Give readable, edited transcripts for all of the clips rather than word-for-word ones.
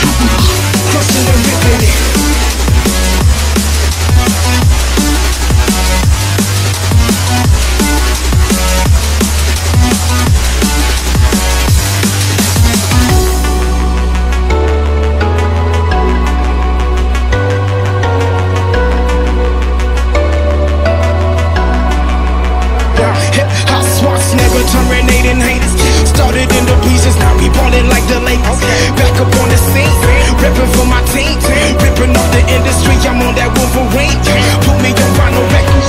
crushing and ripping it. Terminating haters, started in the pieces, now we ballin' like the Lakers. Back up on the scene, ripping for my team, ripping up the industry. I'm on that Wolverine. Put me on vinyl records.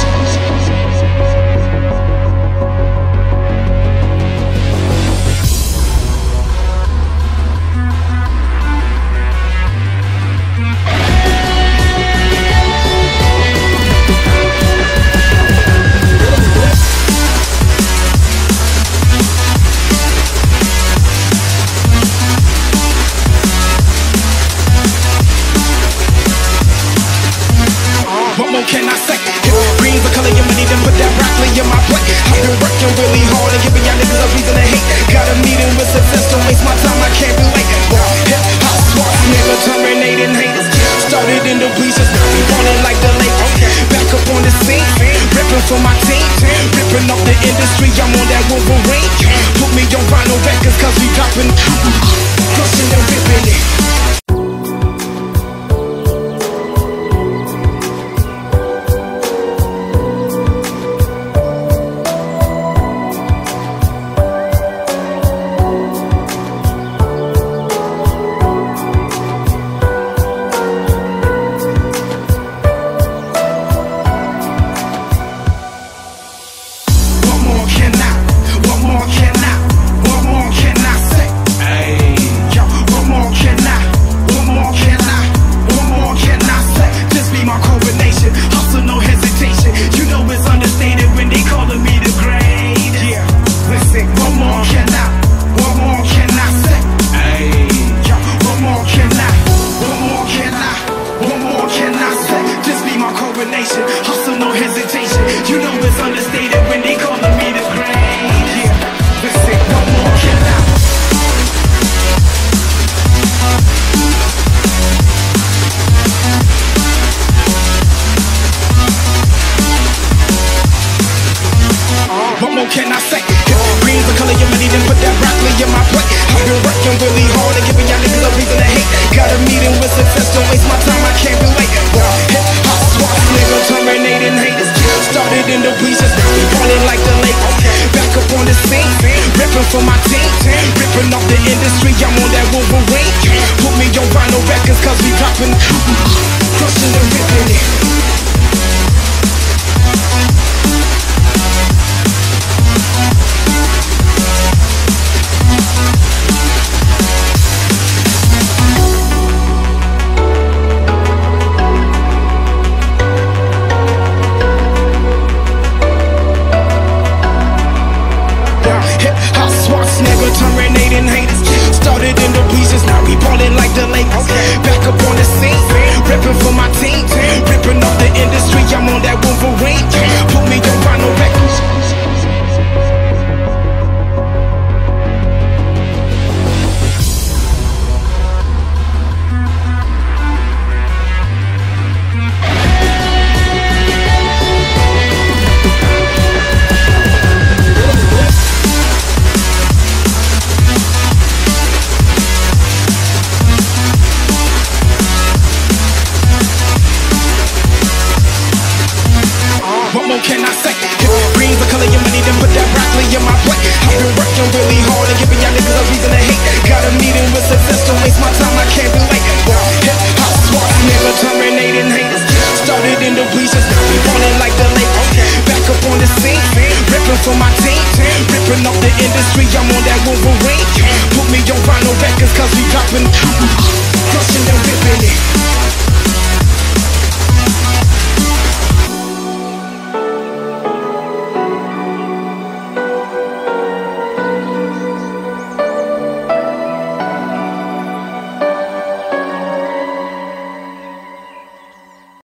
What more can I say? Green's the color of money, then put that broccoli in my plate. I've been working really hard and giving y'all niggas a reason to hate. Got a meeting with success, don't waste my time, I can't relate. Hip-hop swats, nigga, terminating haters. Started in the bleachers, now we ballin' like the Lakers. Back up on the scene, ripping for my team, ripping up the industry. I'm on that Wolverine. Put me on vinyl records, cause we dropping, crushing and ripping it. Hustle, no hesitation. You know it's understated when they calling me the great. Yeah, listen, what more can I? What more can I say? Green's the color of money, then put that broccoli in my plate. I've been working really hard and giving y'all niggas a reason to hate. Got a meeting with success, don't waste my time, I can't relate. Hip-hop swats, nigga, terminating haters. Started in the bleachers, now we ballin' like the Lakers. Back up on the scene, ripping for my team, ripping off the industry. I'm on that Wolverine. Put me on vinyl records, cause we dropping, crushing and ripping it. Hip-hop swats, nigga, terminating haters. Started in the bleachers, now we ballin' like the Lakers. Back up on the scene, ripping for my team, ripping up the industry. I'm on that Wolverine. Put me on vinyl records. What more can I say? Green's the color of money, then put that broccoli in my plate. I've been working really hard and giving y'all niggas a reason to hate. Got a meeting with success, don't waste my time, I can't relate. Hip-hop swats, nigga, terminating haters. Started in the bleachers, now we ballin' like the Lakers. Back up on the scene, ripping for my team, ripping up the industry. I'm on that Wolverine. Put me on vinyl records, cause we